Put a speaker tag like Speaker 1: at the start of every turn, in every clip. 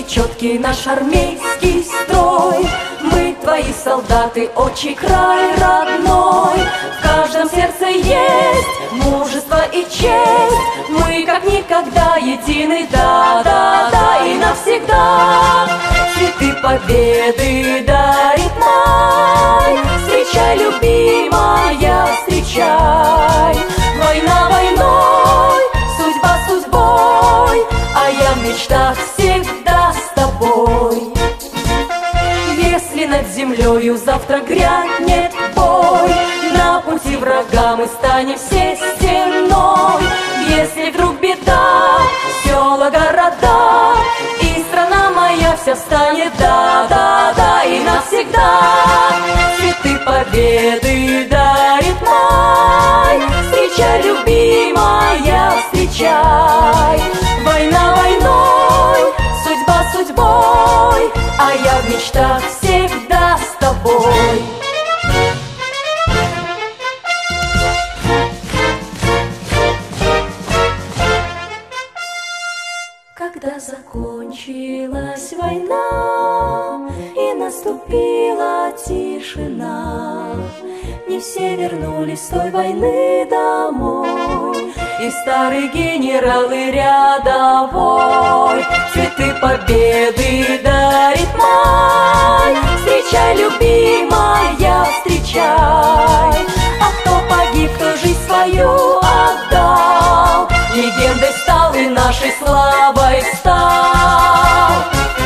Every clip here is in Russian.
Speaker 1: четкий наш армейский строй. Мы твои солдаты, отчий край родной. В каждом сердце есть мужество и честь. Мы как никогда едины, да-да-да, и навсегда. Цветы победы дарит май. Встречай, любимая, встречай. Война войной, судьба судьбой, а я в мечтах всегда с тобой. Если над землею завтра грянет бой, на пути врага мы станем все стеной. Если вдруг беда, села, города, и страна моя вся встанет, да-да-да, и навсегда. Цветы победы дарит май. Встречай, любимая, встречай. Война войной, судьба судьбой, а я в мечтах всегда с тобой. Когда закончилась война и наступила тишина, не все вернулись с той войны домой, и старый генерал, и рядовой. Цветы победы дарит май. Встречай, любимая, встречай. А кто погиб, кто жизнь свою отдал, легендой стал и нашей славой стал.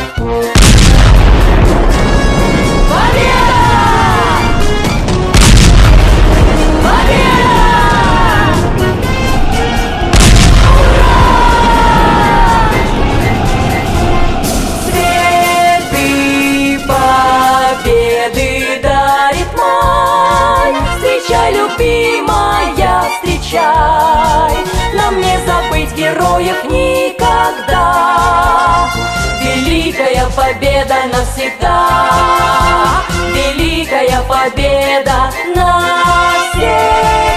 Speaker 1: Любимая, встречай. Нам не забыть героев никогда. Великая победа навсегда. Великая победа навсегда.